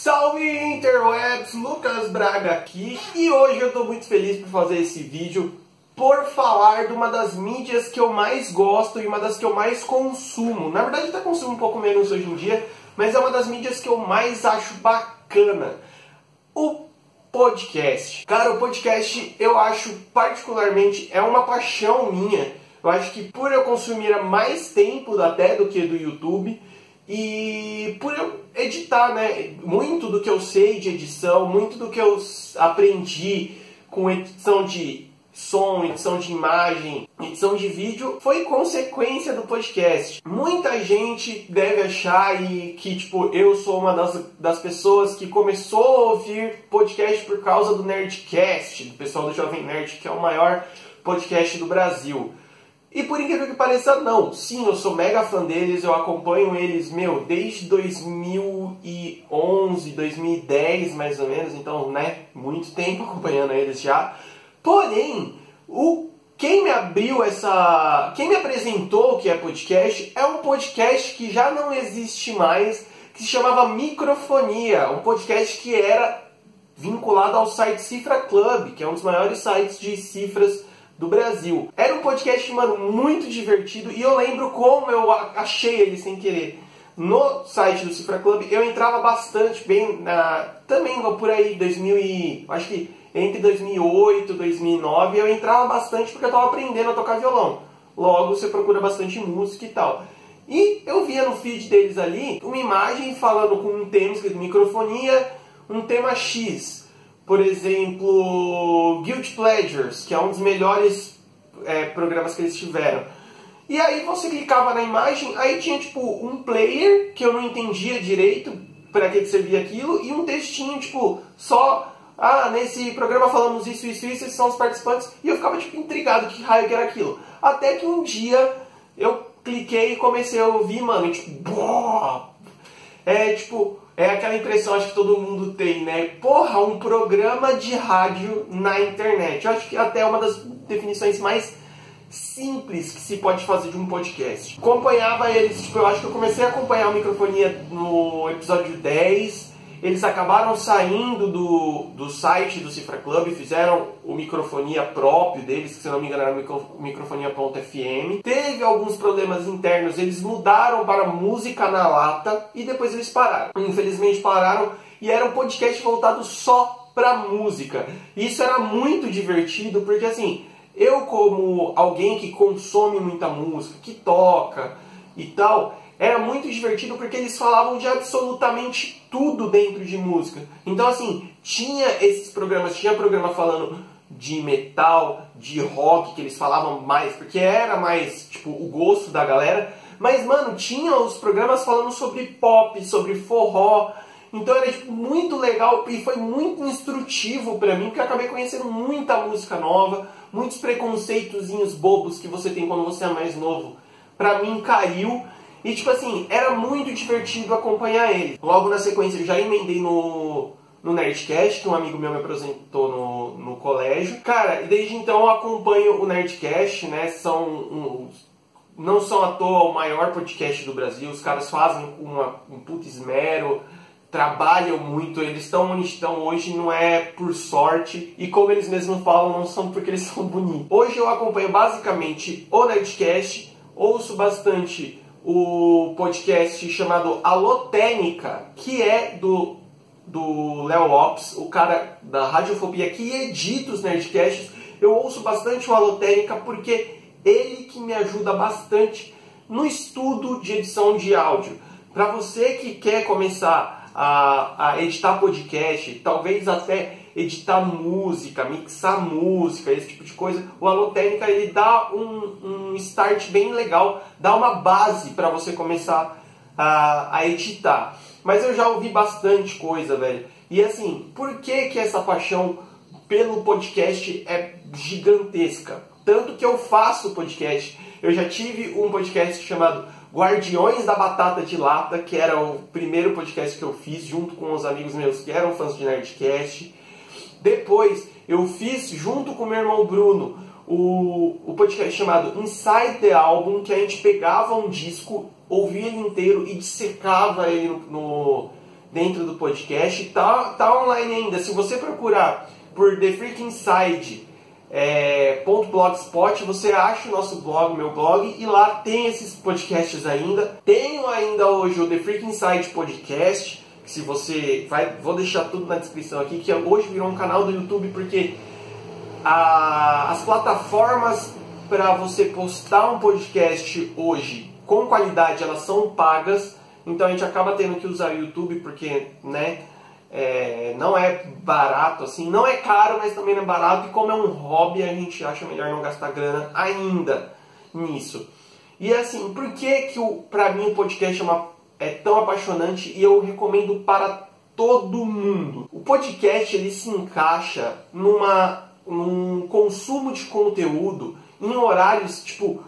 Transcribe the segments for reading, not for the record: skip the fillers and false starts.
Salve Interwebs, Lucas Braga aqui e hoje eu estou muito feliz por fazer esse vídeo por falar de uma das mídias que eu mais gosto e uma das que eu mais consumo. Na verdade até consumo um pouco menos hoje em dia, mas é uma das mídias que eu mais acho bacana. O podcast. Cara, o podcast eu acho particularmente, é uma paixão minha. Eu acho que por eu consumir há mais tempo até do que do YouTube e por eu editar, né? Muito do que eu sei de edição, muito do que eu aprendi com edição de som, edição de imagem, edição de vídeo, foi consequência do podcast. Muita gente deve achar que, tipo, eu sou uma das pessoas que começou a ouvir podcast por causa do Nerdcast, do pessoal do Jovem Nerd, que é o maior podcast do Brasil. E por incrível que pareça, não. Sim, eu sou mega fã deles, eu acompanho eles, desde 2011, 2010 mais ou menos, então, né, muito tempo acompanhando eles já. Porém, quem me apresentou o que é podcast é um podcast que já não existe mais, que se chamava Microfonia, um podcast que era vinculado ao site Cifra Club, que é um dos maiores sites de cifras do Brasil. Era um podcast, mano, muito divertido e eu lembro como eu achei ele sem querer. No site do Cifra Club eu entrava bastante bem, também por aí, acho que entre 2008 e 2009 eu entrava bastante porque eu estava aprendendo a tocar violão. Logo você procura bastante música e tal. E eu via no feed deles ali uma imagem falando com um tema escrito microfonia, um tema X. Por exemplo, Guilty Pleasures, que é um dos melhores programas que eles tiveram. E aí você clicava na imagem, aí tinha tipo um player, que eu não entendia direito para que servia aquilo, e um textinho tipo, só, nesse programa falamos isso, esses são os participantes, e eu ficava tipo intrigado que raio que era aquilo. Até que um dia eu cliquei e comecei a ouvir, mano, e tipo, é aquela impressão, acho que todo mundo tem, né? Porra, um programa de rádio na internet. Eu acho que até é uma das definições mais simples que se pode fazer de um podcast. Acompanhava eles, eu acho que eu comecei a acompanhar a Microfonia no episódio 10. Eles acabaram saindo do site do Cifra Club, fizeram o Microfonia próprio deles, que se não me engano era microfonia.fm. Teve alguns problemas internos, eles mudaram para música na lata e depois eles pararam. Infelizmente pararam e era um podcast voltado só para música. Isso era muito divertido porque assim, eu como alguém que consome muita música, que toca e tal, era muito divertido porque eles falavam de absolutamente tudo dentro de música. Então assim, tinha esses programas, tinha programa falando de metal, de rock, que eles falavam mais, porque era mais, tipo, o gosto da galera. Mas, mano, tinha os programas falando sobre pop, sobre forró. Então era, tipo, muito legal e foi muito instrutivo pra mim, porque eu acabei conhecendo muita música nova, muitos preconceitozinhos bobos que você tem quando você é mais novo. Pra mim, caiu. E, tipo assim, era muito divertido acompanhar ele. Logo na sequência, eu já emendei no Nerdcast, que um amigo meu me apresentou no colégio. Cara, e desde então eu acompanho o Nerdcast, né? Não são à toa o maior podcast do Brasil. Os caras fazem um puto esmero, trabalham muito. Eles estão onde estão hoje, não é por sorte. E como eles mesmos falam, não são porque eles são bonitos. Hoje eu acompanho basicamente o Nerdcast, ouço bastante o podcast chamado Alotênica, que é do Léo Lopes, o cara da Radiofobia que edita os Nerdcasts. Eu ouço bastante o Alotênica porque ele que me ajuda bastante no estudo de edição de áudio. Para você que quer começar a editar podcast, talvez até editar música, mixar música, esse tipo de coisa, o Alotênica ele dá um start bem legal, dá uma base para você começar a editar. Mas eu já ouvi bastante coisa, velho. E assim, por que essa paixão pelo podcast é gigantesca? Tanto que eu faço podcast. Eu já tive um podcast chamado Guardiões da Batata de Lata, que era o primeiro podcast que eu fiz junto com os amigos meus que eram fãs de Nerdcast. Depois eu fiz junto com o meu irmão Bruno o podcast chamado Inside the Album, que a gente pegava um disco, ouvia ele inteiro e dissecava ele dentro do podcast. Tá online ainda. Se você procurar por The Freak Inside .blogspot, você acha o nosso blog, meu blog, e lá tem esses podcasts ainda. Tenho ainda hoje o The Freak Inside Podcast, que se você vou deixar tudo na descrição aqui, que hoje virou um canal do YouTube, porque as plataformas para você postar um podcast hoje com qualidade, elas são pagas, então a gente acaba tendo que usar o YouTube, porque, né, não é barato assim, não é caro, mas também não é barato, e como é um hobby, a gente acha melhor não gastar grana ainda nisso. E assim, por que pra mim o podcast é tão apaixonante e eu recomendo para todo mundo? O podcast, ele se encaixa num consumo de conteúdo em horários,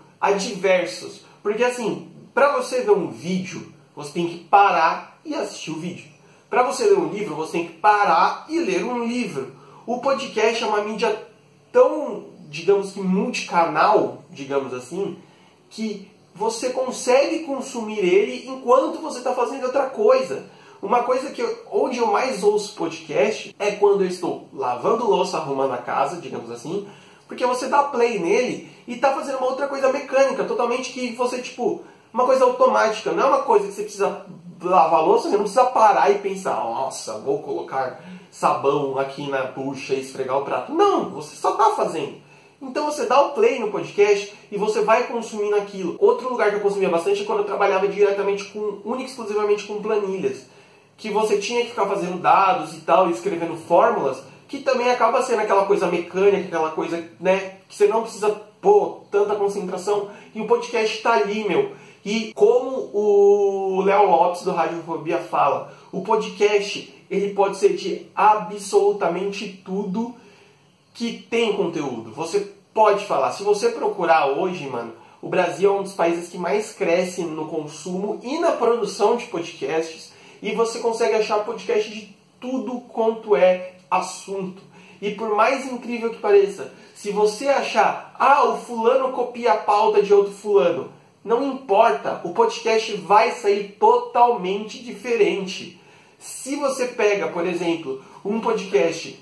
adversos. Porque assim, para você ver um vídeo, você tem que parar e assistir o vídeo. Para você ler um livro, você tem que parar e ler um livro. O podcast é uma mídia tão, digamos que multicanal, digamos assim, que você consegue consumir ele enquanto você está fazendo outra coisa. Uma coisa onde eu mais ouço podcast é quando eu estou lavando louça, arrumando a casa, digamos assim, porque você dá play nele e está fazendo uma outra coisa mecânica, totalmente que você, uma coisa automática. Não é uma coisa que você precisa lavar a louça, você não precisa parar e pensar, nossa, vou colocar sabão aqui na bucha e esfregar o prato. Não, você só está fazendo. Então você dá o play no podcast e você vai consumindo aquilo. Outro lugar que eu consumia bastante é quando eu trabalhava diretamente única e exclusivamente com planilhas. Que você tinha que ficar fazendo dados e tal, e escrevendo fórmulas, que também acaba sendo aquela coisa mecânica, aquela coisa, né, que você não precisa pôr tanta concentração. E o podcast está ali, meu. E como o Léo Lopes do Radiofobia fala, o podcast, ele pode ser de absolutamente tudo que tem conteúdo. Você pode falar. Se você procurar hoje, mano, o Brasil é um dos países que mais cresce no consumo e na produção de podcasts. E você consegue achar podcast de tudo quanto é assunto. E por mais incrível que pareça, se você achar, o fulano copia a pauta de outro fulano, não importa, o podcast vai sair totalmente diferente. Se você pega, por exemplo, o podcast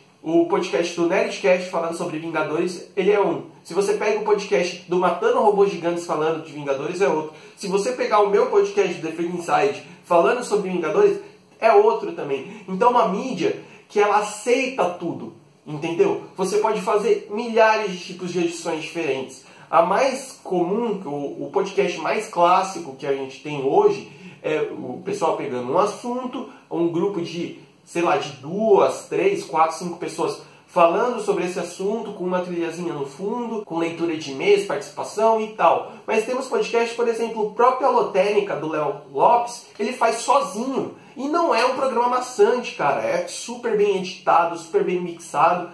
do Nerdcast falando sobre Vingadores, ele é um. Se você pega o podcast do Matando Robôs Gigantes falando de Vingadores, é outro. Se você pegar o meu podcast do The Freak Inside falando sobre Vingadores, é outro também. Então uma mídia que ela aceita tudo, entendeu? Você pode fazer milhares de tipos de edições diferentes. A mais comum, o podcast mais clássico que a gente tem hoje, é o pessoal pegando um assunto, um grupo de, de 2, 3, 4, 5 pessoas falando sobre esse assunto, com uma trilhazinha no fundo, com leitura de e-mails, participação e tal. Mas temos podcasts, por exemplo, o próprio Alotênica, do Léo Lopes, ele faz sozinho. E não é um programa maçante, cara. É super bem editado, super bem mixado.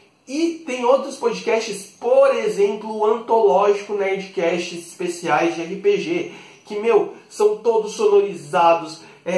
E tem outros podcasts, por exemplo, o Antológico Nerdcast especiais de RPG, que, são todos sonorizados,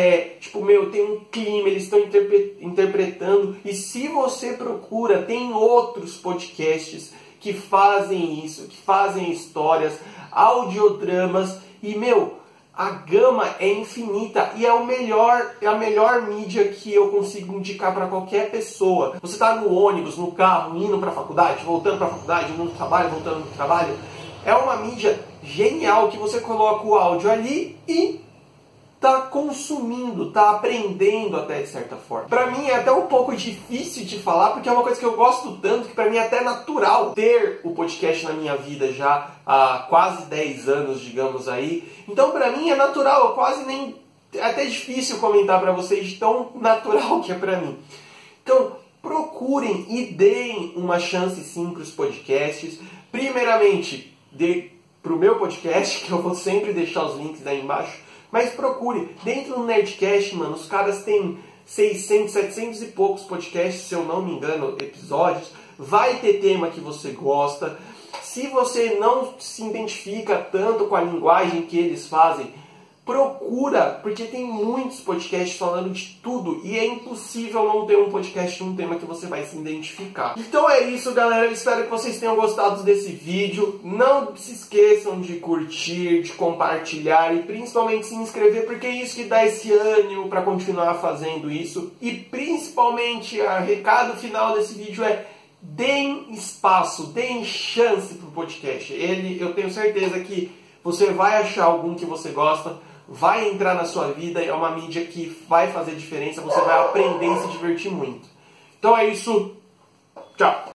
tem um clima, eles estão interpretando. E se você procura, tem outros podcasts que fazem isso, que fazem histórias, audiodramas, e, a gama é infinita e é a melhor mídia que eu consigo indicar para qualquer pessoa. Você está no ônibus, no carro, indo para a faculdade, voltando para a faculdade, indo no trabalho, voltando do trabalho. É uma mídia genial que você coloca o áudio ali e tá consumindo, tá aprendendo até de certa forma. Pra mim é até um pouco difícil de falar, porque é uma coisa que eu gosto tanto, que pra mim é até natural ter o podcast na minha vida já há quase 10 anos, digamos aí. Então pra mim é natural, eu quase nem... É até difícil comentar pra vocês de tão natural que é pra mim. Então procurem e deem uma chance sim pros podcasts. Primeiramente, pro meu podcast, que eu vou sempre deixar os links aí embaixo. Mas procure, dentro do Nerdcast, mano, os caras têm 600, 700 e poucos podcasts, se eu não me engano, episódios. Vai ter tema que você gosta. Se você não se identifica tanto com a linguagem que eles fazem, procura, porque tem muitos podcasts falando de tudo e é impossível não ter um podcast de um tema que você vai se identificar. Então é isso, galera. Eu espero que vocês tenham gostado desse vídeo. Não se esqueçam de curtir, de compartilhar e principalmente se inscrever, porque é isso que dá esse ânimo para continuar fazendo isso. E principalmente, o recado final desse vídeo é: deem espaço, deem chance pro podcast. Eu tenho certeza que você vai achar algum que você gosta, vai entrar na sua vida, é uma mídia que vai fazer diferença, você vai aprender e se divertir muito. Então é isso, tchau!